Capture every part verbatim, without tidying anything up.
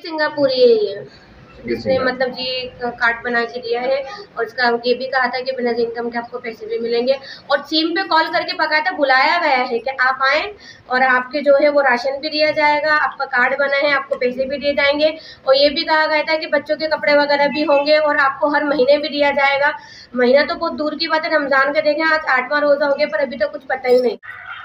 सिंगापुरी है ये, जिसने मतलब जी कार्ड बना के दिया है और उसका ये भी कहा था कि बिना इनकम के आपको पैसे भी मिलेंगे और सिम पे कॉल करके बकायदा बुलाया गया है कि आप आए और आपके जो है वो राशन भी दिया जाएगा, आपका कार्ड बना है, आपको पैसे भी दिए जाएंगे और ये भी कहा गया था कि बच्चों के कपड़े वगैरह भी होंगे और आपको हर महीने भी दिया जाएगा। महीना तो बहुत दूर की बात है, रमजान के देखें आज आठवां रोजा हो गया पर अभी तो कुछ पता ही नहीं।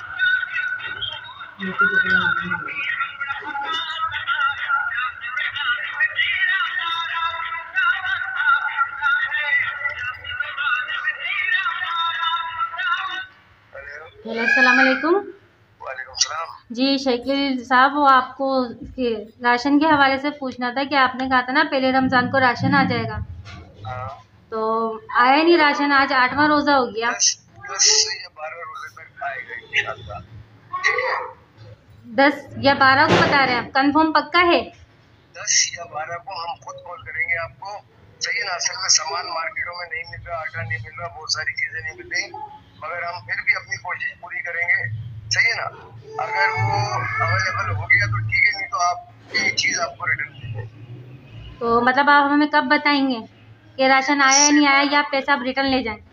हेलो अस्सलाम वालेकुम। वालेकुम सलाम। जी शकील साहब, वो आपको राशन के हवाले से पूछना था कि आपने कहा था ना पहले रमज़ान को राशन आ जाएगा। हाँ। तो आया नहीं राशन, आज आठवां रोज़ा हो गया। दस, दस या बारह रोजे तक आएगा इंशाअल्लाह। ठीक है, दस या बारह को बता रहे हैं आप, कंफर्म पक्का है? दस या बारह को हम खुद कॉल करेंगे आपको। सही है ना, असल में सामान मार्केटों में नहीं मिल रहा, आटा नहीं मिल रहा, बहुत सारी चीजें नहीं मिल रही, मगर हम फिर भी अपनी कोशिश पूरी करेंगे। सही है ना, अगर वो अवेलेबल हो गया तो ठीक है, नहीं तो आप ये चीज आपको रिटर्न देंगे। तो मतलब आप हमें कब बताएंगे कि राशन आया या नहीं आया, या पैसा आप रिटर्न ले जाएं?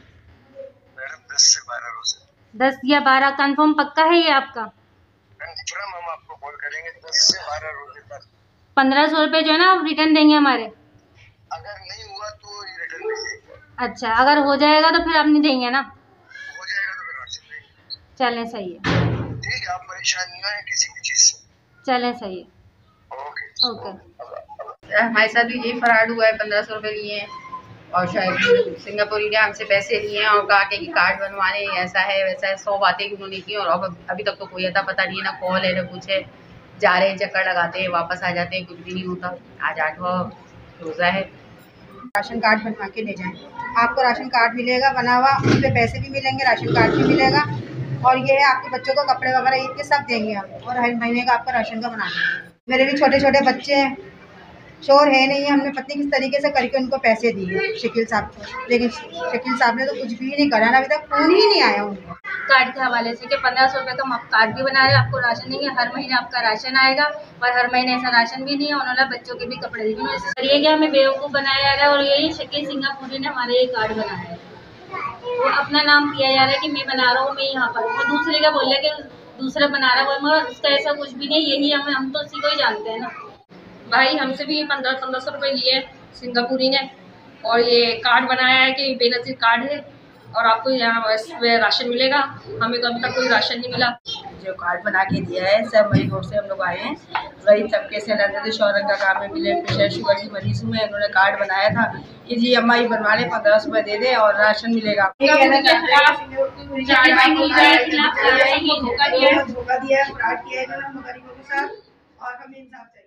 मैडम दस से बारह रोजे। दस या बारह कंफर्म पक्का है ये आपका? कंफर्म हम आपको कॉल करेंगे दस से बारह रोजे तक। पंद्रह सौ रुपये जो है ना आप रिटर्न देंगे हमारे? अगर नहीं हुआ तो ये रिटर्न देंगे। अच्छा, अगर हो जाएगा तो फिर आप नहीं देंगे ना? हो जाएगा तो फिर राशन देंगे। चलें सही है, ठीक है, आप परेशान नहीं आए किसी भी चीज से। चलें सही है। Okay okay. हमारे साथ भी यही फ्रॉड हुआ है, पंद्रह सौ रुपये लिए हैं और शायद सिंगापुरी ने हमसे पैसे लिए हैं और कहा कि कार्ड बनवाने, ऐसा है वैसा है, सौ बातें उन्होंने की और अब अभी तक तो कोई अता पता नहीं है, ना कॉल है ना कुछ है। जा रहे हैं, चक्कर लगाते हैं, वापस आ जाते हैं, कुछ भी नहीं होता। आज आठवां रोज़ा है। राशन कार्ड बनवा के ले जाएं, आपको राशन कार्ड मिलेगा बना हुआ, उस पर पैसे भी मिलेंगे, राशन कार्ड भी मिलेगा और ये है आपके बच्चों को कपड़े वगैरह ईद के सब देंगे हम, और हर महीने का आपका राशन का बनाना। मेरे भी छोटे छोटे बच्चे हैं, शोर है नहीं है, हमने पत्नी किस तरीके से करके उनको पैसे दिए शकील साहब को, लेकिन शकील साहब ने तो कुछ भी नहीं करा ना, अभी तक फोन ही नहीं आया उनको। कार्ड के हवाले से कि पंद्रह सौ रुपये का हम कार्ड भी बना रहे हैं, आपको राशन देंगे, हर महीने आपका राशन आएगा और हर महीने ऐसा राशन भी नहीं है, उन्होंने बच्चों के भी कपड़े भी नहीं। करिए कि हमें बेवकूफ़ बनाया जा रहा है और यही शकील सिंगापुरी ने हमारे ये कार्ड बनाया है। वो अपना नाम किया जा रहा है कि मैं बना रहा हूँ, मैं यहाँ पर हूँ, दूसरे का बोल रहे कि दूसरा बना रहा है, मगर उसका ऐसा कुछ भी नहीं, यही हमें, हम तो उसी को ही जानते हैं ना। भाई हमसे भी पंद्रह पंद्रह सौ रुपये लिए सिंगापुरी ने और ये कार्ड बनाया है कि बेनज़ीर कार्ड है और आपको यहाँ राशन मिलेगा। हमें तो अभी तक कोई राशन नहीं मिला। जो कार्ड बना के दिया है, सब मई रोड से हम लोग आए हैं, गरीब तबके से रहते थे, शौरन का काम में मिले, प्रेशर शुगर की मरीज में उन्होंने कार्ड बनाया था कि जी अम्मा ये बनवा ले, पंद्रह सौ रुपये दे दे और राशन मिलेगा। धोखा दिया है, फ्रॉड किया है गरीबों के साथ और हमें इंसाफ चाहिए।